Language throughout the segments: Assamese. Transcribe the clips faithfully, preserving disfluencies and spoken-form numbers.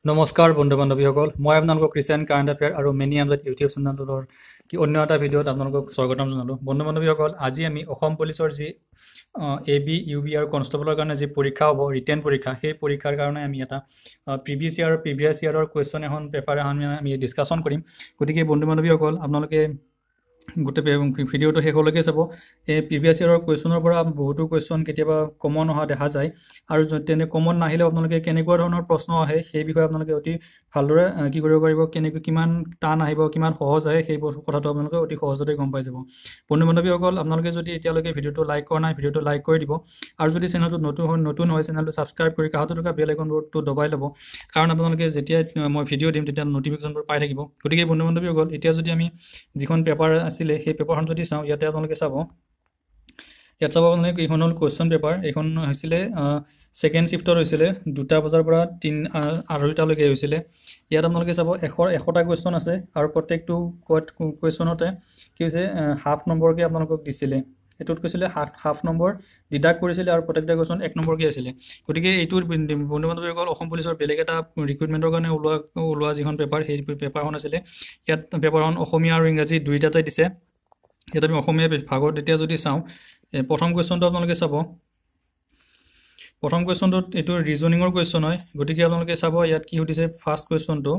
নমস্কাৰ বন্ধু বান্ধৱীসকল মই আপোনালোকক ক্ৰিশ্চিয়ান কাৰেণ্ট এফেয়াৰ আৰু মেনি আমজাদ ইউটিউব চেনেলৰ কি অন্য এটা ভিডিঅ'ত আপোনালোকক স্বাগতম জনালোঁ বন্ধু বান্ধৱীসকল আজি আমি অসম পুলিচৰ যি এ বি ইউ বি আৰু কনষ্টেবলৰ কাৰণে যি পৰীক্ষা হ'ব ৰিটেন পৰীক্ষা সেই পৰীক্ষাৰ কাৰণে আমি এটা প্ৰিভিয়াছ ইয়াৰ প্ৰিভিয়াছ ইয়াৰৰ কুৱেশ্যন এখন পেপাৰ এখন আমি ডিছকাশ্যন কৰিম গতিকে বন্ধু বান্ধৱীসকল আপোনালোকে গোটেই ভিডিঅ'টো শেষলৈকে চাব এই প্ৰিভিয়াছ ইয়াৰৰ কুৱেশ্যনৰ পৰা বহুতো কুৱেশ্যন কেতিয়াবা কমন অহা দেখা যায় আৰু তেনে কমন নাহিলেও আপোনালোকে কেনেকুৱা ধৰণৰ প্ৰশ্ন আহে সেই বিষয়ে আপোনালোকে অতি ভালদৰে কি কৰিব পাৰিব কেনেকৈ কিমান টান আহিব কিমান সহজ আহে সেই কথাটো আপোনালোকে অতি সহজতে গম পাই যাব বন্ধু বান্ধৱীসকল আপোনালোকে যদি এতিয়ালৈকে ভিডিঅ'টো লাইক কৰা নাই ভিডিঅ'টো লাইক কৰি দিব আৰু যদি চেনেলটো নতুন হয় নতুন হয় চেনেলটো ছাবস্ক্ৰাইব কৰি কাষত থকা বেল আইকনটো দবাই ল'ব কাৰণ আপোনালোকে যেতিয়া মই ভিডিঅ' দিম তেতিয়া নটিফিকেশ্যনবোৰ পাই থাকিব গতিকে বন্ধু বান্ধৱীসকল এতিয়া যদি আমি যিখন পেপাৰ আছিলে সেই পেপাৰখন যদি চাওঁ ইয়াতে আপোনালোকে চাব ইয়াত চাব আপোনালোকে এইখন হ'ল কুৱেশ্যন পেপাৰ এইখন হৈছিলে ছেকেণ্ড শিফ্টত হৈছিলে দুটা বজাৰ পৰা তিনি আঢ়ৈটালৈকে হৈছিলে ইয়াত আপোনালোকে চাব এশৰ এশটা কুৱেশ্যন আছে আৰু প্ৰত্যেকটো কুৱেশ্যনতে কি হৈছে হাফ নম্বৰকৈ আপোনালোকক দিছিলে এইটোত কৈছিলে হাফ হাফ নম্বৰ ডিডাক্ট কৰিছিলে আৰু প্ৰত্যেকটা কুৱেশ্যন এক নম্বৰকৈ আছিলে গতিকে এইটো বন্ধু বান্ধৱীসকল অসম পুলিচৰ বেলেগ এটা ৰিক্ৰুইটমেণ্টৰ কাৰণে ওলোৱা ওলোৱা যিখন পেপাৰ সেই পেপাৰখন আছিলে ইয়াত পেপাৰখন অসমীয়া আৰু ইংৰাজী দুয়োটাতে দিছে ইয়াত আমি অসমীয়া ভাগত এতিয়া যদি চাওঁ প্ৰথম কুৱেশ্যনটো আপোনালোকে চাব প্ৰথম কুৱেশ্যনটোত এইটো ৰিজনিঙৰ কুৱেশ্যন হয় গতিকে আপোনালোকে চাব ইয়াত কি সুধিছে ফাৰ্ষ্ট কুৱেশ্যনটো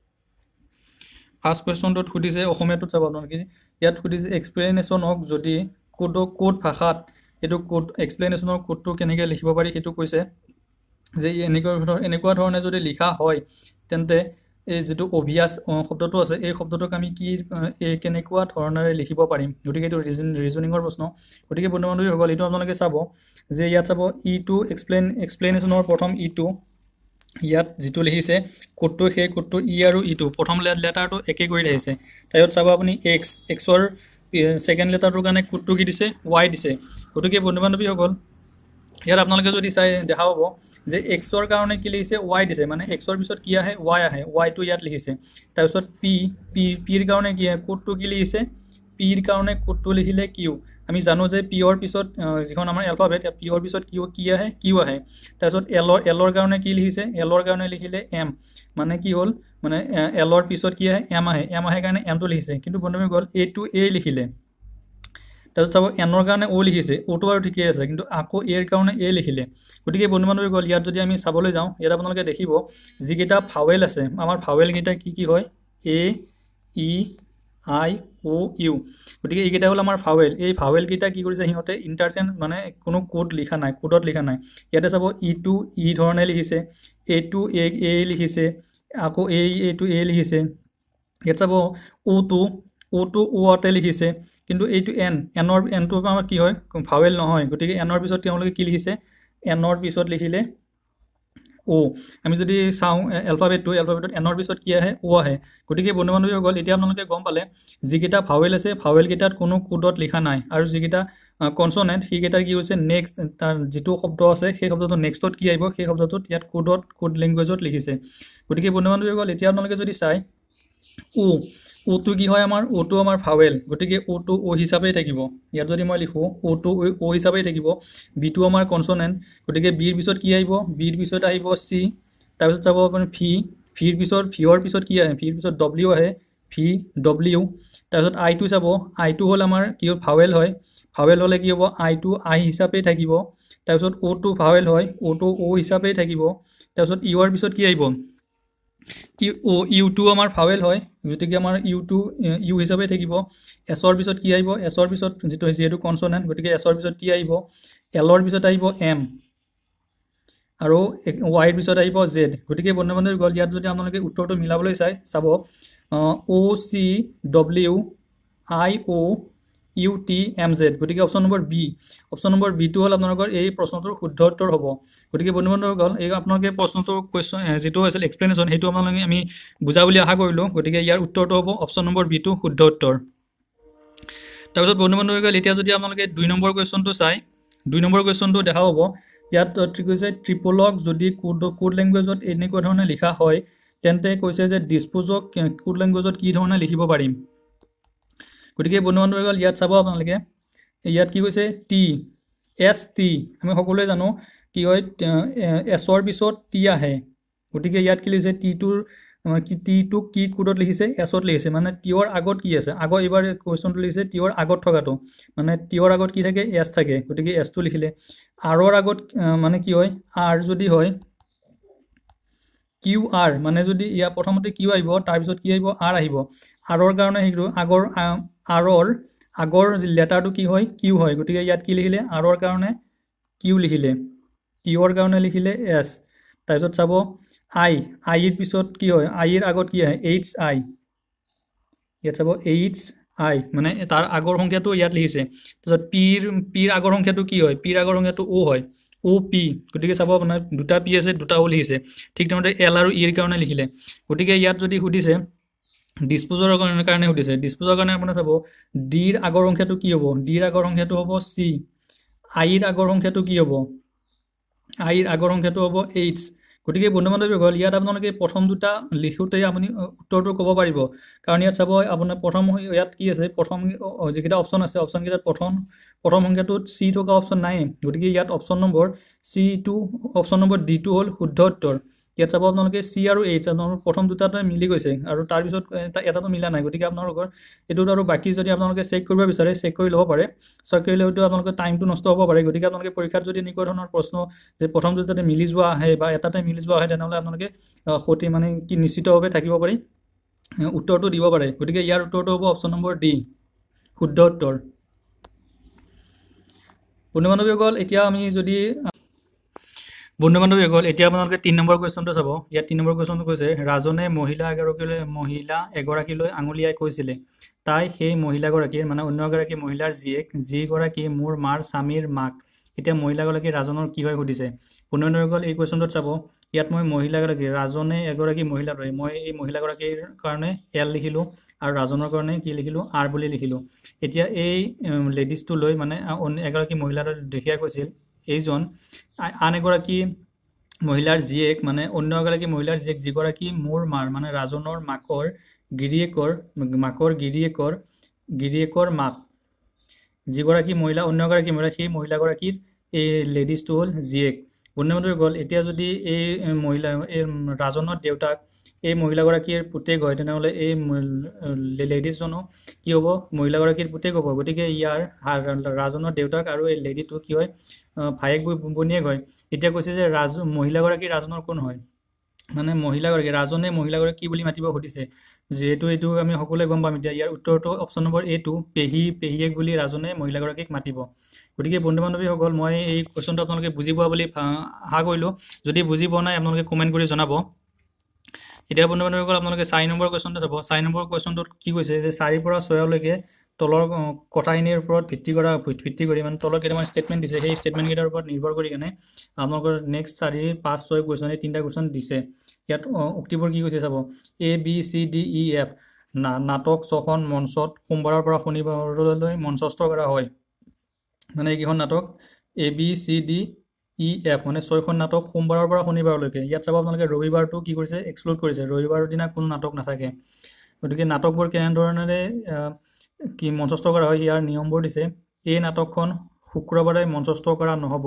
ফাৰ্ষ্ট কুৱেশ্যনটোত সুধিছে অসমীয়াটোত চাব আপোনালোকে ইয়াত সুধিছে এক্সপ্লেনেশ্যন হওক যদি কোড কোড ভাষাত এইটো কোড এক্সপ্লেনেশ্যনৰ কোডটো কেনেকৈ লিখিব পাৰি সেইটো কৈছে যে এনেকুৱা এনেকুৱা ধৰণে যদি লিখা হয় তেন্তে এই যিটো অভিয়াছ শব্দটো আছে এই শব্দটোক আমি কি এই কেনেকুৱা ধৰণেৰে লিখিব পাৰিম গতিকে এইটো ৰিজন ৰিজনিঙৰ প্ৰশ্ন গতিকে বন্ধু বান্ধৱীসকল এইটো আপোনালোকে চাব যে ইয়াত চাব ই টু এক্সপ্লেইন এক্সপ্লেনেশ্যনৰ প্ৰথম ই টু ইয়াত যিটো লিখিছে কোডটো সেই কোডটো ই আৰু ই টু প্ৰথম লেটাৰটো একে কৰি আহিছে তাৰপিছত চাব আপুনি এক্স এক্সৰ ছেকেণ্ড লেটাৰটোৰ কাৰণে কোডটো কি দিছে ৱাই দিছে গতিকে বন্ধু বান্ধৱীসকল ইয়াত আপোনালোকে যদি চাই দেখা পাব যে এক্সৰ কাৰণে কি লিখিছে ৱাই দিছে মানে এক্সৰ পিছত কি আহে ৱাই আহে ৱাইটো ইয়াত লিখিছে তাৰপিছত পি পি পিৰ কাৰণে কি কোডটো কি লিখিছে পিৰ কাৰণে কোডটো লিখিলে কিউ আমি জানো যে পিৰ পিছত যিখন আমাৰ এলফাবেট পিৰ পিছত কিউ কি আহে কিউ আহে তাৰপিছত এলৰ এলৰ কাৰণে কি লিখিছে এলৰ কাৰণে লিখিলে এম মানে কি হ'ল মানে এলৰ পিছত কি আহে এম আহে এম আহে কাৰণে এমটো লিখিছে কিন্তু বন্ধুসকল এ টু এ লিখিলে তাৰপিছত চাব এনৰ কাৰণে অ' লিখিছে অ'টো আৰু ঠিকেই আছে কিন্তু আকৌ এৰ কাৰণে এ লিখিলে গতিকে বন্ধু বান্ধৱীসকল ইয়াত যদি আমি চাবলৈ যাওঁ ইয়াত আপোনালোকে দেখিব যিকেইটা ফাৱেল আছে আমাৰ ফাৱেলকেইটা কি কি হয় এ ই আই অ' ইউ গতিকে এইকেইটা হ'ল আমাৰ ফাৱেল এই ফাৱেলকেইটা কি কৰিছে সিহঁতে ইণ্টাৰচেঞ্জ মানে কোনো কোড লিখা নাই কোডত লিখা নাই ইয়াতে চাব ই টু ই ধৰণে লিখিছে এ টু এ এ লিখিছে আকৌ এ এ টু এ লিখিছে ইয়াত চাব অ' টু অ' টু অ'তে লিখিছে কিন্তু এইটো এন এনৰ এনটো আমাৰ কি হয় ফাৱেল নহয় গতিকে এনৰ পিছত তেওঁলোকে কি লিখিছে এনৰ পিছত লিখিলে অ' আমি যদি চাওঁ এলফাবেটটো এলফাবেটত এনৰ পিছত কি আহে অ' আহে গতিকে বন্ধু বান্ধৱীসকল এতিয়া আপোনালোকে গম পালে যিকেইটা ফাৱেল আছে ফাৱেলকেইটাত কোনো কোডত লিখা নাই আৰু যিকেইটা কনচনেণ্ট সেইকেইটাৰ কি হৈছে নেক্সট তাৰ যিটো শব্দ আছে সেই শব্দটো নেক্সটত কি আহিব সেই শব্দটোত ইয়াত কোডত কোড লেংগুৱেজত লিখিছে গতিকে বন্ধু বান্ধৱীসকল এতিয়া আপোনালোকে যদি চাই ও অ'টো কি হয় আমাৰ অ'টো আমাৰ ফাৱেল গতিকে অ'টো অ' হিচাপেই থাকিব ইয়াত যদি মই লিখোঁ অ'টো অ' হিচাপেই থাকিব বিটো আমাৰ কনচনেণ্ট গতিকে বিৰ পিছত কি আহিব বিৰ পিছত আহিব চি তাৰপিছত চাব আপুনি ভি ভিৰ পিছত ভিৰ পিছত কি আহে ভিৰ পিছত ডব্লিউ আহে ভি ডব্লিউ তাৰপিছত আইটো চাব আইটো হ'ল আমাৰ কি হ'ল ফাৱেল হয় ফাৱেল হ'লে কি হ'ব আইটো আই হিচাপেই থাকিব তাৰপিছত অ'টো ফাৱেল হয় অ'টো অ' হিচাপেই থাকিব তাৰপিছত ইউৰ পিছত কি আহিব ইউ অ' ইউ টু আমাৰ ফাৱেল হয় গতিকে আমাৰ ইউ টু ইউ হিচাপে থাকিব এছৰ পিছত কি আহিব এছৰ পিছত যিটো যিহেতু কনচনেণ্ট গতিকে এছৰ পিছত কি আহিব এলৰ পিছত আহিব এম আৰু ৱাইৰ পিছত আহিব জেড গতিকে বন্ধু বান্ধৱীসকল ইয়াত যদি আপোনালোকে উত্তৰটো মিলাবলৈ চাই চাব O' C W I O' U T M Z গতিকে option number B option number বিটো হ'ল আপোনালোকৰ এই প্ৰশ্নটোৰ শুদ্ধ উত্তৰ হ'ব গতিকে বন্ধু বান্ধৱীসকল এই আপোনালোকে প্ৰশ্নটোৰ কুৱেশ্যন যিটো আছিল এক্সপ্লেনেশ্যন সেইটো আপোনালোকে আমি বুজা বুলি আশা কৰিলোঁ গতিকে ইয়াৰ উত্তৰটো হ'ব অপশ্যন নম্বৰ বিটো শুদ্ধ উত্তৰ তাৰপিছত বন্ধু বান্ধৱীসকল এতিয়া যদি আপোনালোকে দুই নম্বৰ কুৱেশ্যনটো চাই দুই নম্বৰ কুৱেশ্যনটো দেখা পাব ইয়াত কৈছে ট্ৰিপলক যদি কোড কোড লেংগুৱেজত এনেকুৱা ধৰণে লিখা হয় তেন্তে কৈছে যে ডিছপ'জক কোড লেংগুৱেজত কি ধৰণে লিখিব পাৰিম গতিকে বন্ধু বান্ধৱীসকল ইয়াত চাব আপোনালোকে ইয়াত কি কৈছে টি এছ টি আমি সকলোৱে জানো কি হয় এছৰ পিছত টি আহে গতিকে ইয়াত কি লিখিছে টি টুৰ কি টি টুক কি কোডত লিখিছে এছত লিখিছে মানে টিৰ আগত কি আছে আগৰ এবাৰ কোৱেশ্চনটো লিখিছে টিৰ আগত থকাটো মানে টিৰ আগত কি থাকে এছ থাকে গতিকে এছটো লিখিলে আৰৰ আগত মানে কি হয় আৰ যদি হয় কিউ আৰ মানে যদি ইয়া প্ৰথমতে কিউ আহিব তাৰ পিছত কি আহিব আৰ আহিব আৰৰ কাৰণে হেইটো আগৰ আৰৰ আগৰ লেটাৰটো কি হয় কিউ হয় গতিকে ইয়াত কি লিখিলে আৰৰ কাৰণে কিউ লিখিলে টিৰ কাৰণে লিখিলে এছ তাৰপিছত চাব আই আইৰ পিছত কি হয় আইৰ আগত কি আহে এইচ আই ইয়াত চাব এইচ আই মানে তাৰ আগৰ সংখ্যাটো ইয়াত লিখিছে তাৰপিছত পিৰ পিৰ আগৰ সংখ্যাটো কি হয় পিৰ আগৰ সংখ্যাটো ও হয় ও পি গতিকে চাব আপোনাৰ দুটা পি আছে দুটা ও লিখিছে ঠিক তেনেদৰে এল আৰু ইৰ কাৰণে লিখিলে গতিকে ইয়াত যদি সুধিছে ডিসপোজৰ কাৰণে সুধিছে ডিসপোজৰ কাৰণে আপোনাৰ চাব ডিৰ আগৰ সংখ্যাটো কি হ'ব ডিৰ আগৰ সংখ্যাটো হ'ব চি আইৰ আগৰ সংখ্যাটো কি হ'ব আইৰ আগৰ সংখ্যাটো হ'ব এইচ গতিকে বন্ধু বান্ধৱীসকল ইয়াত আপোনালোকে প্ৰথম দুটা লিখোতে আপুনি উত্তৰটো ক'ব পাৰিব কাৰণ ইয়াত চাব আপোনাৰ প্ৰথম ইয়াত কি আছে প্ৰথম যিকেইটা অপশ্যন আছে অপশ্যন কেইটাত প্ৰথম প্ৰথম সংখ্যাটোত চি থকা অপশ্যন নাই গতিকে ইয়াত option number C two option number D two হ'ল শুদ্ধ উত্তৰ ইয়াত চাব আপোনালোকে চি আৰু এইচ আপোনালোকৰ প্ৰথম দুটাতে মিলি গৈছে আৰু তাৰপিছত এটাতো মিলা নাই গতিকে আপোনালোকৰ এইটোত আৰু বাকী যদি আপোনালোকে চেক কৰিব বিচাৰে চেক কৰি ল'ব পাৰে চেক কৰিলে হয়তো আপোনালোকৰ টাইমটো নষ্ট হ'ব পাৰে গতিকে আপোনালোকে পৰীক্ষাত যদি এনেকুৱা ধৰণৰ প্ৰশ্ন যে প্ৰথম দুটাতে মিলি যোৱা আহে বা এটাতে মিলি যোৱা আহে তেনেহ'লে আপোনালোকে সঠিক মানে কি নিশ্চিতভাৱে থাকিব পাৰি উত্তৰটো দিব পাৰে গতিকে ইয়াৰ উত্তৰটো হ'ব অপশ্যন নম্বৰ ডি শুদ্ধ উত্তৰ বন্ধু বান্ধৱীসকল এতিয়া আমি যদি বন্ধু বান্ধৱীসকল এতিয়া আপোনালোকে তিনি নম্বৰ কুৱেশ্যনটো চাব ইয়াত তিনি নম্বৰ কুৱেশ্যনটো কৈছে ৰাজনে মহিলা এগৰাকীলৈ মহিলা এগৰাকীলৈ আঙুলিয়াই কৈছিলে তাই সেই মহিলাগৰাকীৰ মানে অন্য এগৰাকী মহিলাৰ জীয়েক যিগৰাকী মোৰ মাৰ স্বামীৰ মাক এতিয়া মহিলাগৰাকী ৰাজনৰ কি হয় সুধিছে বন্ধু বান্ধৱীসকল এই কুৱেশ্যনটোত চাব ইয়াত মই মহিলাগৰাকী ৰাজনে এগৰাকী মহিলা লৈ মই এই মহিলাগৰাকীৰ কাৰণে এল লিখিলোঁ আৰু ৰাজনৰ কাৰণে কি লিখিলোঁ আৰ বুলি লিখিলোঁ এতিয়া এই লেডিজটো লৈ মানে এগৰাকী মহিলাৰ দেখিয়া কৈছিল এইজন আন এগৰাকী মহিলাৰ জীয়েক মানে অন্য এগৰাকী মহিলাৰ জীয়েক যিগৰাকী মোৰ মাৰ মানে ৰাজনৰ মাকৰ গিৰিয়েকৰ মাকৰ গিৰিয়েকৰ গিৰিয়েকৰ মাক যিগৰাকী মহিলা অন্য এগৰাকী মহিলা সেই মহিলাগৰাকীৰ এই লেডিজটো হ'ল জীয়েক বন্ধু বান্ধৱীসকল এতিয়া যদি এই মহিলা এই ৰাজনৰ দেউতাক এই মহিলাগৰাকীৰ পুতেক হয় তেনেহ'লে এই লেডিজজনো কি হ'ব মহিলাগৰাকীৰ পুতেক হ'ব গতিকে ইয়াৰ ৰাজনৰ দেউতাক আৰু এই লেডিটো কি হয় ভায়েক বনীয়েক হয় এতিয়া কৈছে যে ৰাজ মহিলাগৰাকী ৰাজনৰ কোন হয় মানে মহিলাগৰাকী ৰাজনে মহিলাগৰাকী কি বুলি মাতিব সুধিছে যিহেতু এইটো আমি সকলোৱে গম পাম এতিয়া ইয়াৰ উত্তৰটো অপশ্যন নম্বৰ এ টু পেহী পেহীয়েক বুলি ৰাজনে মহিলাগৰাকীক মাতিব গতিকে বন্ধু বান্ধৱীসকল মই এই কুৱেশ্যনটো আপোনালোকে বুজি পোৱা বুলি আশা কৰিলোঁ যদি বুজি পোৱা নাই আপোনালোকে কমেণ্ট কৰি জনাব এতিয়া বন্ধু বান্ধৱীসকল আপোনালোকে চাৰি নম্বৰ কুৱেশ্যনটো চাব চাৰি নম্বৰ কুৱেশ্যনটোত কি কৈছে যে চাৰিৰ পৰা ছয়লৈকে তলৰ কথাখিনিৰ ওপৰত ভিত্তি কৰা ভিত্তি কৰি মানে তলৰ কেইটামান ষ্টেটমেণ্ট দিছে সেই ষ্টেটমেণ্টকেইটাৰ ওপৰত নিৰ্ভৰ কৰি কেনে আপোনালোকৰ নেক্সট চাৰি পাঁচ ছয় কুৱেশ্যন এই তিনিটা কুৱেশ্যন দিছে ইয়াত উক্তিবোৰ কি কৈছে চাব A B C D E F নাটক ছখন মঞ্চত সোমবাৰৰ পৰা শনিবাৰলৈ মঞ্চস্থ কৰা হয় মানে এইকেইখন নাটক A B C D E F মানে ছয়খন নাটক সোমবাৰৰ পৰা শনিবাৰলৈকে ইয়াত চাব আপোনালোকে ৰবিবাৰটো কি কৰিছে এক্সক্লুড কৰিছে ৰবিবাৰৰ দিনা কোনো নাটক নাথাকে গতিকে নাটকবোৰ কেনেধৰণেৰে কি মঞ্চস্থ কৰা হয় ইয়াৰ নিয়মবোৰ দিছে এই নাটকখন শুক্ৰবাৰে মঞ্চস্থ কৰা নহ'ব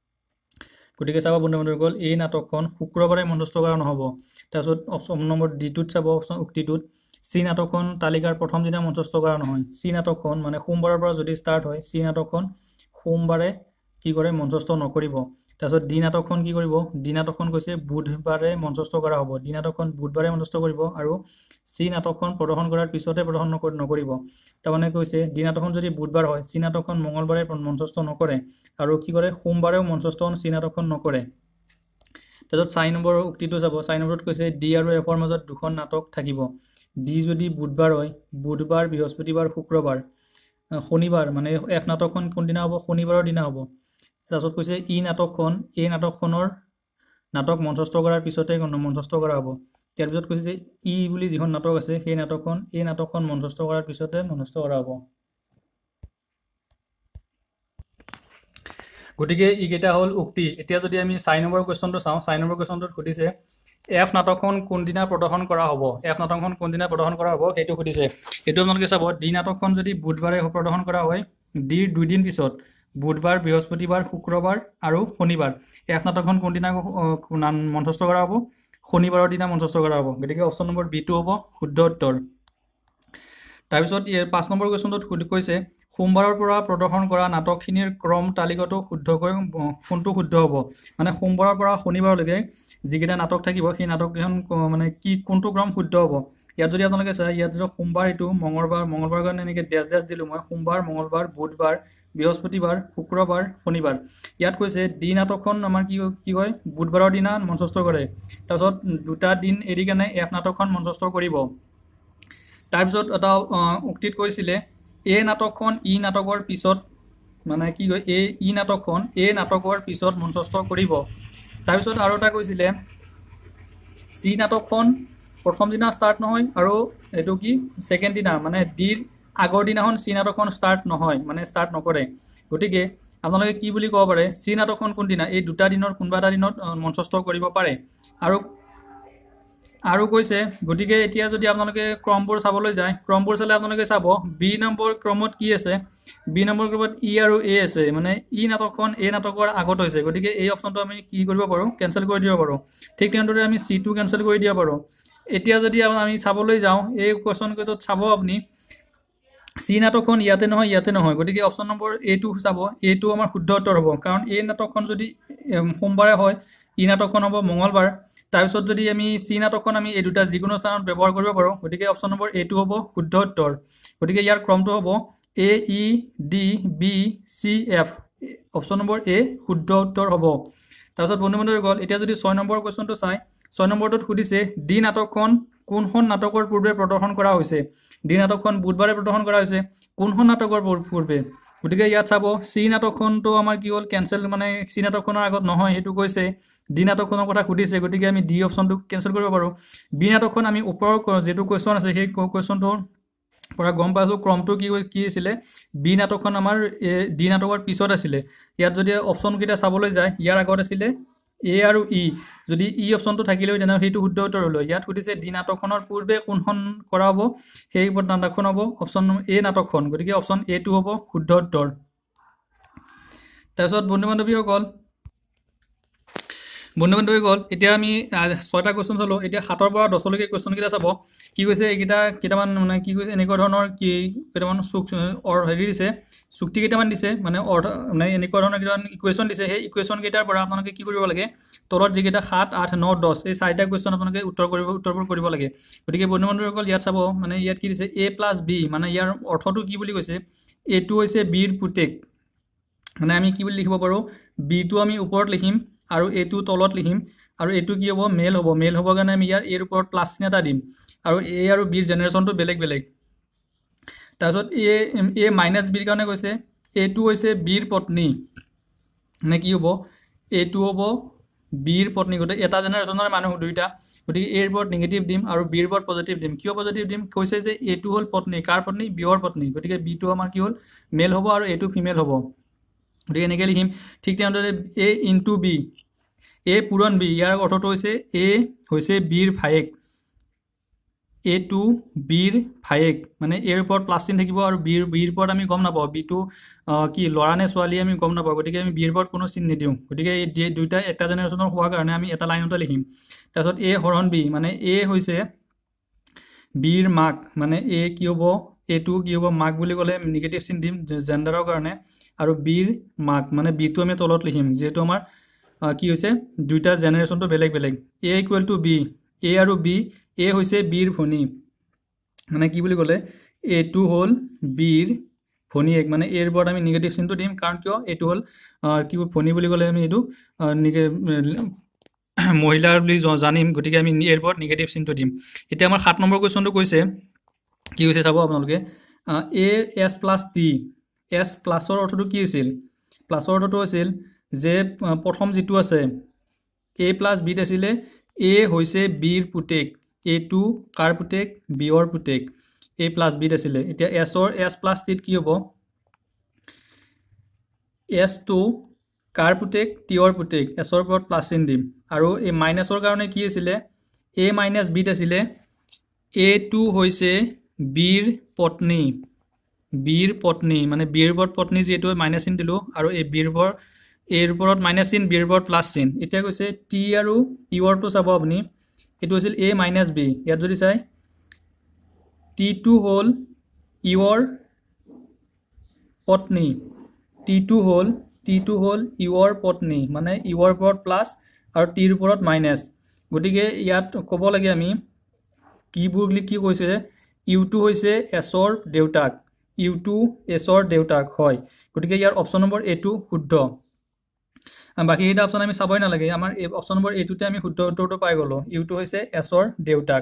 গতিকে চাব বন্ধু বান্ধৱীসকল এই নাটকখন শুক্ৰবাৰে মঞ্চস্থ কৰা নহ'ব তাৰপিছত অপশ্যন নম্বৰ ডিটোত চাব অপশ্যন উক্তিটোত চি নাটকখন তালিকাৰ প্ৰথম দিনা মঞ্চস্থ কৰা নহয় চি নাটকখন মানে সোমবাৰৰ পৰা যদি ষ্টাৰ্ট হয় চি নাটকখন সোমবাৰে কি কৰে মঞ্চস্থ নকৰিব তাৰপিছত ডি নাটকখন কি কৰিব ডি নাটকখন কৈছে বুধবাৰে মঞ্চস্থ কৰা হ'ব ডি নাটকখন বুধবাৰে মঞ্চস্থ কৰিব আৰু চি নাটকখন প্ৰদৰ্শন কৰাৰ পিছতে প্ৰদৰ্শন নকৰিব তাৰমানে কৈছে ডি নাটকখন যদি বুধবাৰ হয় চি নাটকখন মঙলবাৰে মঞ্চস্থ নকৰে আৰু কি কৰে সোমবাৰেও মঞ্চস্থ চি নাটকখন নকৰে তাৰপিছত চাৰি নম্বৰ উক্তিটো চাব চাৰি নম্বৰত কৈছে ডি আৰু এফৰ মাজত দুখন নাটক থাকিব ডি যদি বুধবাৰ হয় বুধবাৰ বৃহস্পতিবাৰ শুক্ৰবাৰ শনিবাৰ মানে এফ নাটকখন কোনদিনা হ'ব শনিবাৰৰ দিনা হ'ব তাৰপিছত কৈছে ই নাটকখন এই নাটকখনৰ নাটক মঞ্চস্থ কৰাৰ পিছতে মঞ্চস্থ কৰা হ'ব ইয়াৰ পিছত কৈছে যে ই বুলি যিখন নাটক আছে সেই নাটকখন এই নাটকখন মঞ্চস্থ কৰাৰ পিছতে মঞ্চস্থ কৰা হ'ব গতিকে এইকেইটা হ'ল উক্তি এতিয়া যদি আমি চাৰি নম্বৰ কুৱেশ্যনটো চাওঁ চাৰি নম্বৰ কুৱেশ্যনটোত সুধিছে এফ নাটকখন কোনদিনা প্ৰদৰ্শন কৰা হ'ব এফ নাটকখন কোনদিনা প্ৰদৰ্শন কৰা হ'ব সেইটো সুধিছে এইটো আপোনালোকে চাব ডি নাটকখন যদি বুধবাৰে প্ৰদৰ্শন কৰা হয় ডিৰ দুদিন পিছত বুধবাৰ বৃহস্পতিবাৰ শুক্ৰবাৰ আৰু শনিবাৰ এফ নাটকখন কোনদিনা মঞ্চস্থ কৰা হ'ব শনিবাৰৰ দিনা মঞ্চস্থ কৰা হ'ব গতিকে অপশ্যন নম্বৰ বি টো হ'ব শুদ্ধ উত্তৰ তাৰপিছত পাঁচ নম্বৰ কুৱেশ্যনটোত কৈছে সোমবাৰৰ পৰা প্ৰদৰ্শন কৰা নাটকখিনিৰ ক্ৰম তালিকাটো শুদ্ধকৈ কোনটো শুদ্ধ হ'ব মানে সোমবাৰৰ পৰা শনিবাৰলৈকে যিকেইটা নাটক থাকিব সেই নাটককেইখন মানে কি কোনটো ক্ৰম শুদ্ধ হ'ব ইয়াত যদি আপোনালোকে চাই ইয়াত যদি সোমবাৰ এইটো মঙলবাৰ মঙলবাৰৰ কাৰণে এনেকৈ ডেছ ডেছ দিলোঁ মই সোমবাৰ মঙলবাৰ বুধবাৰ বৃহস্পতিবাৰ শুক্ৰবাৰ শনিবাৰ ইয়াত কৈছে ডি নাটকখন আমাৰ কি কি হয় বুধবাৰৰ দিনা মঞ্চস্থ কৰে তাৰপিছত দুটা দিন এৰি কেনে এফ নাটকখন মঞ্চস্থ কৰিব তাৰপিছত এটা উক্তিত কৈছিলে এ নাটকখন ই নাটকৰ পিছত মানে কি কয় এ ই নাটকখন এ নাটকৰ পিছত মঞ্চস্থ কৰিব তাৰপিছত আৰু এটা কৈছিলে চি নাটকখন প্ৰথম দিনা ষ্টাৰ্ট নহয় আৰু এইটো কি ছেকেণ্ড দিনা মানে ডিৰ আগৰ দিনাখন চি নাটকখন ষ্টাৰ্ট নহয় মানে ষ্টাৰ্ট নকৰে গতিকে আপোনালোকে কি বুলি ক'ব পাৰে চি নাটকখন কোনদিনা এই দুটা দিনৰ কোনোবা এটা দিনত মঞ্চস্থ কৰিব পাৰে আৰু আৰু কৈছে গতিকে এতিয়া যদি আপোনালোকে ক্ৰমবোৰ চাবলৈ যায় ক্ৰমবোৰ চালে আপোনালোকে চাব বি নম্বৰ ক্ৰমত কি আছে বি নম্বৰ ক্ৰমত ই আৰু এ আছে মানে ই নাটকখন এ নাটকৰ আগত হৈছে গতিকে এই অপশ্যনটো আমি কি কৰিব পাৰোঁ কেনচেল কৰি দিব পাৰোঁ ঠিক তেনেদৰে আমি চি টো কেনচেল কৰি দিব পাৰোঁ এতিয়া যদি আমি চাবলৈ যাওঁ এই কুৱেশ্যন কেইটাত চাব আপুনি চি নাটকখন ইয়াতে নহয় ইয়াতে নহয় গতিকে অপশ্যন নম্বৰ এ টো চাব এ টো আমাৰ শুদ্ধ উত্তৰ হ'ব কাৰণ এই নাটকখন যদি সোমবাৰে হয় ই নাটকখন হ'ব মঙলবাৰ তাৰপিছত যদি আমি চি নাটকখন আমি এই দুটা যিকোনো স্থানত ব্যৱহাৰ কৰিব পাৰোঁ গতিকে অপশ্যন নম্বৰ এ টো হ'ব শুদ্ধ উত্তৰ গতিকে ইয়াৰ ক্ৰমটো হ'ব A E D B C F option number A শুদ্ধ উত্তৰ হ'ব তাৰপিছত বন্ধু বান্ধৱী গ'ল এতিয়া যদি ছয় নম্বৰ কুৱেশ্যনটো চাই ছয় নম্বৰটোত সুধিছে ডি নাটকখন কোনখন নাটকৰ পূৰ্বে প্ৰদৰ্শন কৰা হৈছে ডি নাটকখন বুধবাৰে প্ৰদৰ্শন কৰা হৈছে কোনখন নাটকৰ পূৰ্বে গতিকে ইয়াত চাব চি নাটকখনটো আমাৰ কি হ'ল কেনচেল মানে চি নাটকখনৰ আগত নহয় সেইটো কৈছে ডি নাটকখনৰ কথা সুধিছে গতিকে আমি ডি অপশ্যনটো কেনচেল কৰিব পাৰোঁ বি নাটকখন আমি ওপৰৰ যিটো কুৱেশ্যন আছে সেই কুৱেশ্যনটোৰ পৰা গম পাইছোঁ ক্ৰমটো কি কি আছিলে বি নাটকখন আমাৰ ডি নাটকৰ পিছত আছিলে ইয়াত যদি অপশ্যনকেইটা চাবলৈ যায় ইয়াৰ আগত আছিলে এ আৰু ই যদি ই অপশ্যনটো থাকিলেও তেনেহ'লে সেইটো শুদ্ধ উত্তৰ হ'ল ইয়াত সুধিছে ডি নাটকখনৰ পূৰ্বে কোনখন কৰা হ'ব সেই নাটকখন হ'ব অপশ্যন এ নাটকখন গতিকে অপশ্যন এ টো হ'ব শুদ্ধ উত্তৰ তাৰপিছত বন্ধু বান্ধৱীসকল বন্ধু বান্ধৱীসকল এতিয়া আমি ছয়টা কুৱেশ্যন চালোঁ এতিয়া সাতৰ পৰা দহলৈকে কুৱেশ্যনকেইটা চাব কি কৈছে এইকেইটা কেইটামান মানে কি কৈছে এনেকুৱা ধৰণৰ কি কেইটামান চুক হেৰি দিছে চুক্তি কেইটামান দিছে মানে অৰ্থ মানে এনেকুৱা ধৰণৰ কেইটামান ইকুৱেশ্যন দিছে সেই ইকুৱেশ্যনকেইটাৰ পৰা আপোনালোকে কি কৰিব লাগে তলত যিকেইটা সাত আঠ ন দহ এই চাৰিটা কুৱেশ্যন আপোনালোকে উত্তৰ কৰিব উত্তৰবোৰ কৰিব লাগে গতিকে বন্ধু বান্ধৱীসকল ইয়াত চাব মানে ইয়াত কি দিছে এ প্লাছ বি মানে ইয়াৰ অৰ্থটো কি বুলি কৈছে এটো হৈছে বিৰ পুতেক মানে আমি কি বুলি লিখিব পাৰোঁ বিটো আমি ওপৰত লিখিম আৰু এইটো তলত লিখিম আৰু এইটো কি হ'ব মেল হ'ব মেল হ'বৰ কাৰণে আমি ইয়াৰ এৰ ওপৰত প্লাছ চিন এটা দিম আৰু এ আৰু বিৰ জেনেৰেশ্যনটো বেলেগ বেলেগ তাৰপিছত এ এ মাইনাছ বিৰ কাৰণে কৈছে এইটো হৈছে বিৰ পত্নী মানে কি হ'ব এইটো হ'ব বিৰ পত্নী গতিকে এটা জেনেৰেশ্যনৰ মানুহ দুইটা গতিকে এৰ ওপৰত নিগেটিভ দিম আৰু বিৰ ওপৰত পজিটিভ দিম কিয় পজিটিভ দিম কৈছে যে এইটো হ'ল পত্নী কাৰ পত্নী বিৰ পত্নী গতিকে বিটো আমাৰ কি হ'ল মেল হ'ব আৰু এইটো ফিমেল হ'ব গতিকে এনেকৈ লিখিম ঠিক তেনেদৰে এ ইনটু বি এ পূৰণ বি ইয়াৰ অৰ্থটো হৈছে এ হৈছে বিৰ ভায়েক এ টু বিৰ ভায়েক মানে এৰ ওপৰত প্লাছ চিন থাকিব আৰু বিৰ বিৰ ওপৰত আমি গম নাপাওঁ বিটো কি ল'ৰা নে ছোৱালী আমি গম নাপাওঁ গতিকে আমি বিৰ ওপৰত কোনো চিন নিদিওঁ গতিকে এই দুইটা এটা জেনেৰেশ্যনৰ হোৱাৰ কাৰণে আমি এটা লাইনতে লিখিম তাৰপিছত এ হৰণ বি মানে এ হৈছে বিৰ মাক মানে এ কি হ'ব এটো কি হ'ব মাক বুলি ক'লে নিগেটিভ চিন দিম জেণ্ডাৰৰ কাৰণে আৰু বিৰ মাক মানে বিটো আমি তলত লিখিম যিহেতু আমাৰ কি হৈছে দুইটা জেনেৰেশ্যনটো বেলেগ বেলেগ A equal to B A আৰু বি এ হৈছে বিৰ ভনী মানে কি বুলি ক'লে এটো হ'ল বিৰ ভনীয়েক মানে এৰ ওপৰত আমি নিগেটিভ চিনটো দিম কাৰণ কিয় এইটো হ'ল কি ভনী বুলি ক'লে আমি এইটো মহিলাৰ বুলি জানিম গতিকে আমি এৰ ওপৰত নিগেটিভ চিনটো দিম এতিয়া আমাৰ সাত নম্বৰ কুৱেশ্যনটো কৈছে কি কৈছে চাব আপোনালোকে A S plus T S প্লাছৰ অৰ্থটো কি আছিল প্লাছৰ অৰ্থটো আছিল যে প্ৰথম যিটো আছে এ প্লাছ বিত আছিলে এ হৈছে বিৰ পুতেক এটো কাৰ পুতেক বিৰ পুতেক এ প্লাছ বিত আছিলে এতিয়া এছৰ এছ প্লাছ টিত কি হ'ব এছ টু কাৰ পুতেক টিৰ পুতেক এছৰ ওপৰত প্লাছ চিন দিম আৰু এই মাইনাছৰ কাৰণে কি আছিলে এ মাইনাছ বিত আছিলে এ টু হৈছে বিৰ পত্নী বিৰ পত্নী মানে বিৰ ওপৰত পত্নী যিহেতু মাইনাছ চিন দিলোঁ আৰু এই বিৰ ওপৰত এৰ ওপৰত মাইনাছ চিন বিৰ ওপৰত প্লাছ চিন এতিয়া কৈছে টি আৰু ইৰটো চাব আপুনি এইটো আছিল a minus b ইয়াত যদি চাই টি টু হ'ল ইউৰ পত্নী টি টু হ'ল টি টু হ'ল ইউৰ পত্নী মানে ইউৰ ওপৰত প্লাছ আৰু টিৰ ওপৰত মাইনাছ গতিকে ইয়াত ক'ব লাগে আমি কিবোৰ বুলি কি কৈছে ইউ টু হৈছে এছৰ দেউতাক ইউ টু এছৰ দেউতাক হয় গতিকে ইয়াৰ অপশ্যন নম্বৰ এ টু শুদ্ধ বাকি এটা অপশ্যন আমি চাবই নালাগে আমাৰ এই অপশ্যন নম্বৰ এ টুতে আমি শুদ্ধ উত্তৰটো পাই গলো ইউ টু হৈছে এছৰ দেউতাক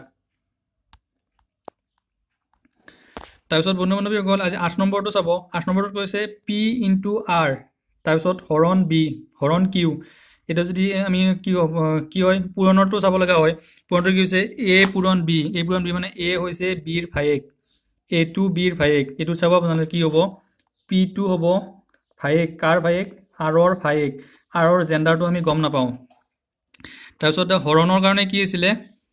তাৰপিছত বন্ধু বান্ধৱী গ'ল আজি আঠ নম্বৰটো চাব আঠ নম্বৰটোত কৈছে পি ইনটু আৰ তাৰপিছত হৰণ বি হৰণ কিউ এটা যদি আমি কি কি হয় পূৰণৰটো চাব লগা হয় পূৰণটো কি হৈছে এ পূৰণ বি এ পূৰণ বি মানে এ হৈছে বিৰ ভায়েক এ টু বিৰ ভায়েক এইটো চাব আপোনালোকে কি হ'ব পি টু হ'ব ভায়েক কাৰ ভায়েক আৰৰ ভায়েক আৰৰ জেণ্ডাৰটো আমি গম নাপাওঁ তাৰপিছত হৰণৰ কাৰণে কি আছিলে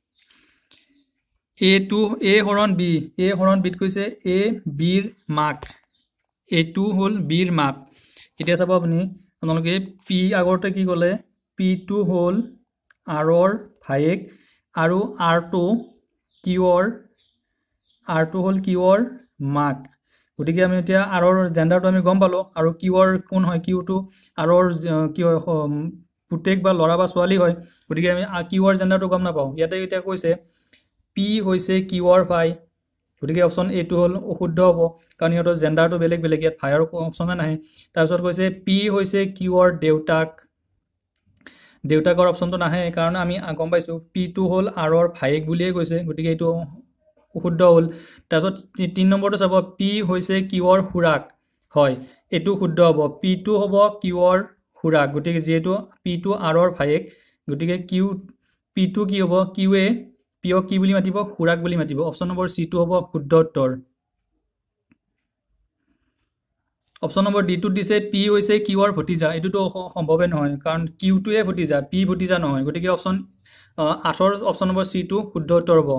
এ টু এ হৰণ বি এ হৰণ বিত কৈছে এ বিৰ মাক এ টু হ'ল বিৰ মাক এতিয়া চাব আপুনি আপোনালোকে পি আগতে কি ক'লে পি টু হ'ল আৰৰ ভায়েক আৰু আৰ টু কিউৰ আৰ টু হ'ল কিউৰ মাক গতিকে আমি এতিয়া আৰৰ জেণ্ডাৰটো আমি গম পালোঁ আৰু কিউৰ কোন হয় কিউটো আৰৰ কি হয় পুতেক বা ল'ৰা বা ছোৱালী হয় গতিকে আমি কিউৰ জেণ্ডাৰটো গম নাপাওঁ ইয়াতে এতিয়া কৈছে পি হৈছে কিউৰ ভাই গতিকে অপশ্যন এটো হ'ল অশুদ্ধ হ'ব কাৰণ ইহঁতৰ জেণ্ডাৰটো বেলেগ বেলেগ ইয়াত ভাইৰ অপশ্যনে নাহে তাৰপিছত কৈছে পি হৈছে কিউৰ দেউতাক দেউতাকৰ অপশ্যনটো নাহে কাৰণ আমি গম পাইছোঁ পি টু হ'ল আৰৰ ভায়েক বুলিয়ে কৈছে গতিকে এইটো অশুদ্ধ হ'ল তাৰপিছত তিনি নম্বৰটো চাব পি হৈছে কিউৰ খুৰাক হয় এইটো শুদ্ধ হ'ব পি টু হ'ব কিউৰ খুৰাক গতিকে যিহেতু পি টু আৰৰ ভায়েক গতিকে কিউ পি টু কি হ'ব কিউৱে পিঅ কি বুলি মাতিব খুৰাক বুলি মাতিব অপশ্যন নম্বৰ চি টু হ'ব শুদ্ধ উত্তৰ অপশ্যন নম্বৰ ডি টুত দিছে পি হৈছে কিউৰ ভতিজা এইটোতো সম্ভৱে নহয় কাৰণ কিউটোৱে ভতিজা পি ভতিজা নহয় গতিকে অপশ্যন আঠৰ অপশ্যন নম্বৰ চি টু শুদ্ধ উত্তৰ হ'ব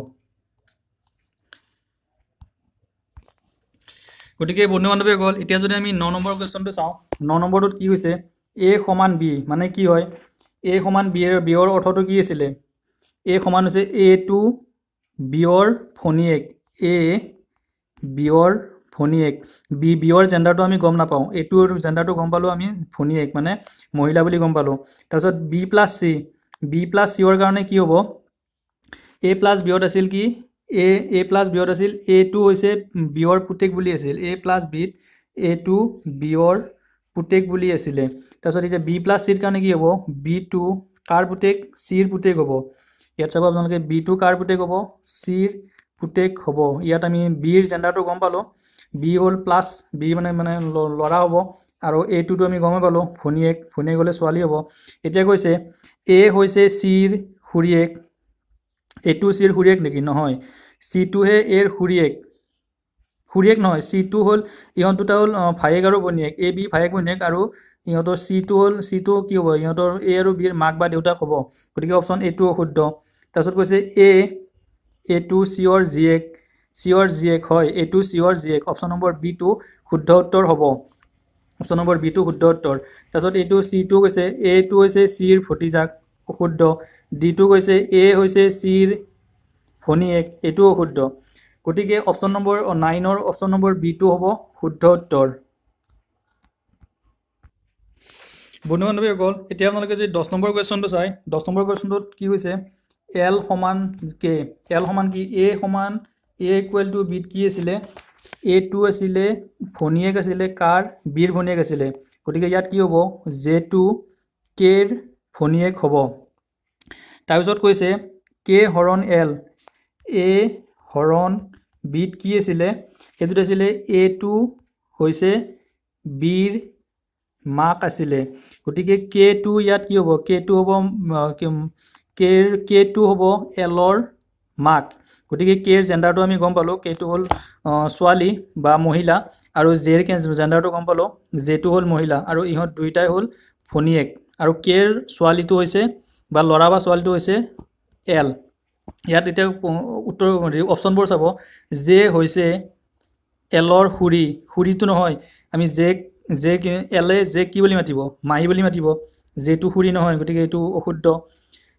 গতিকে বন্ধু বান্ধৱী গ'ল এতিয়া যদি আমি ন নম্বৰ কুৱেশ্যনটো চাওঁ ন নম্বৰটোত কি হৈছে এ সমান বি মানে কি হয় এ সমান বি এৰ বিৰ অৰ্থটো কি আছিলে এ সমান হৈছে এ টু বিৰ ফণীয়েক এ বিৰ ফণীয়েক বি বিৰ জেণ্ডাৰটো আমি গম নাপাওঁ এইটোৰ জেণ্ডাৰটো গম পালোঁ আমি ফণীয়েক মানে মহিলা বুলি গম পালোঁ তাৰপিছত B plus C B plus চিৰ কাৰণে কি হ'ব এ প্লাছ বিত আছিল কি এ এ প্লাছ বিত আছিল এ টু হৈছে বিৰ পুতেক বুলি আছিল এ প্লাছ বিত এ টু বিৰ পুতেক বুলি আছিলে তাৰপিছত এতিয়া বি প্লাছ চিৰ কাৰণে কি হ'ব বি টু কাৰ পুতেক চিৰ পুতেক হ'ব ইয়াত চাব আপোনালোকে বি টু কাৰ পুতেক হ'ব চিৰ পুতেক হ'ব ইয়াত আমি বিৰ জেণ্ডাৰটো গম পালোঁ বি হ'ল প্লাছ বি মানে মানে ল'ৰা হ'ব আৰু এ টুটো আমি গমে পালোঁ ভনীয়েক ভনীয়েক হ'লে ছোৱালী হ'ব এতিয়া কৈছে এ হৈছে চিৰ খুৰীয়েক এটো চিৰ খুৰীয়েক নেকি নহয় চি টুহে এৰ খুৰীয়েক খুৰীয়েক নহয় চি টু হ'ল ইহঁত দুটা হ'ল ভায়েক আৰু ভনীয়েক এ বি ভায়েক ভনীয়েক আৰু ইহঁতৰ চি টু হ'ল চি টু কি হ'ব ইহঁতৰ এ আৰু বিৰ মাক বা দেউতাক হ'ব গতিকে অপশ্যন এ টু অশুদ্ধ তাৰপিছত কৈছে এ এ টু চিৰ জীয়েক চিৰ জীয়েক হয় এ টু চিৰ জীয়েক অপশ্যন নম্বৰ বি টু শুদ্ধ উত্তৰ হ'ব অপশ্যন নম্বৰ বি টু শুদ্ধ উত্তৰ তাৰপিছত এইটো চি টু কৈছে এ টু হৈছে চিৰ ভতিজাক অশুদ্ধ ডি টু কৈছে এ হৈছে চিৰ ভনীয়েক এইটো অশুদ্ধ গতিকে অপশ্যন নম্বৰ নাইনৰ অপশ্যন নম্বৰ বি টু হ'ব শুদ্ধ উত্তৰ বন্ধু বান্ধৱীসকল এতিয়া আপোনালোকে যদি দহ নম্বৰ কুৱেশ্যনটো চাই দহ নম্বৰ কুৱেশ্যনটোত কি হৈছে এল সমান কে এল সমান কি এ সমান এ ইকুৱেল টু বিত কি আছিলে এ টু আছিলে ভনীয়েক আছিলে কাৰ বিৰ ভনীয়েক আছিলে গতিকে ইয়াত কি হ'ব জে টু কেৰ ভনীয়েক হ'ব তাৰপিছত কৈছে কে হৰণ এল এ হৰণ বিত কি আছিলে সেইটোত আছিলে এ টু হৈছে বিৰ মাক আছিলে গতিকে কে টু ইয়াত কি হ'ব কে টু হ'ব কে কে টু হ'ব এলৰ মাক গতিকে কেৰ জেণ্ডাৰটো আমি গম পালোঁ কেটো হ'ল ছোৱালী বা মহিলা আৰু জেৰ জেণ্ডাৰটো গম পালোঁ জেটো হ'ল মহিলা আৰু ইহঁত দুইটাই হ'ল ভনীয়েক আৰু কেৰ ছোৱালীটো হৈছে বা ল'ৰা বা ছোৱালীটো হৈছে এল ইয়াত এতিয়া উত্তৰ অপশ্যনবোৰ চাব জে হৈছে এলৰ খুৰী খুৰীটো নহয় আমি জে জে এলে জে কি বুলি মাতিব মাহী বুলি মাতিব জেটো খুৰী নহয় গতিকে এইটো অশুদ্ধ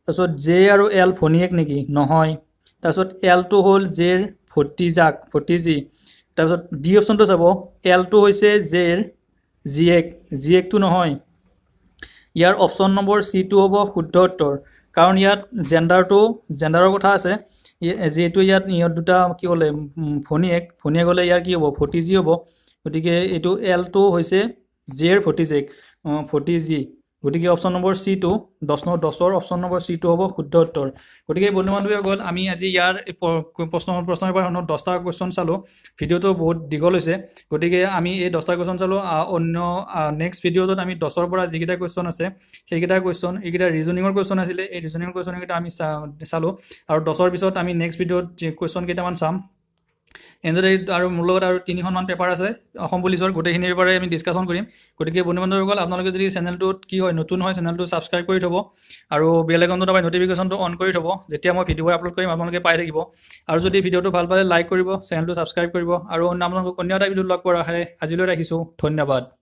তাৰপিছত জে আৰু এল ভনীয়েক নেকি নহয় তাৰপিছত এলটো হ'ল জেৰ ভতিজাক ভতিজী তাৰপিছত ডি অপশ্যনটো চাব এলটো হৈছে জেৰ জীয়েক জীয়েকটো নহয় ইয়াৰ অপশ্যন নম্বৰ চিটো হ'ব শুদ্ধ উত্তৰ কাৰণ ইয়াত জেণ্ডাৰটো জেণ্ডাৰৰ কথা আছে যিহেতু ইয়াত ইহঁত দুটা কি হ'লে ভনীয়েক ভনীয়েক হ'লে ইয়াৰ কি হ'ব ভতিজী হ'ব গতিকে এইটো এলটো হৈছে জেৰ ভতিজেক ভতিজী গতিকে অপশ্যন নম্বৰ চিটো দহ দহৰ অপশ্যন নম্বৰ চিটো হ'ব শুদ্ধ উত্তৰ গতিকে বন্ধু বান্ধৱীসকল আমি আজি ইয়াৰ প্ৰশ্ন প্ৰশ্ন পেপাৰখনত দহটা কুৱেশ্যন চালোঁ ভিডিঅ'টো বহুত দীঘল হৈছে গতিকে আমি এই দহটা কুৱেশ্যন চালোঁ অন্য নেক্সট ভিডিঅ'টোত আমি দহৰ পৰা যিকেইটা কুৱেশ্যন আছে সেইকেইটা কুৱেশ্যন এইকেইটা ৰিজনিঙৰ কুৱেশ্যন আছিলে এই ৰিজনিঙৰ কুৱেশ্যনকেইটা আমি চালোঁ আৰু দহৰ পিছত আমি নেক্সট ভিডিঅ'ত কুৱেশ্যন কেইটামান চাম এনেদৰে আৰু মোৰ লগত আৰু তিনিখনমান পেপাৰ আছে অসম পুলিচৰ গোটেইখিনিৰ পৰাই আমি ডিছকাশ্যন কৰিম গতিকে বন্ধু বান্ধৱীসকল আপোনালোকে যদি চেনেলটোত কি হয় নতুন হয় চেনেলটো ছাবস্ক্ৰাইব কৰি থ'ব আৰু বেল আইকনটো দবাই নটিফিকেশ্যনটো অন কৰি থ'ব যেতিয়া মই ভিডিঅ'বোৰ আপলোড কৰিম আপোনালোকে পাই থাকিব আৰু যদি ভিডিঅ'টো ভাল পালে লাইক কৰিব চেনেলটো ছাবস্ক্ৰাইব কৰিব আৰু আপোনালোকক অন্য এটা ভিডিঅ'ত লগ পোৱাৰ আশাৰে আজিলৈ ৰাখিছোঁ ধন্যবাদ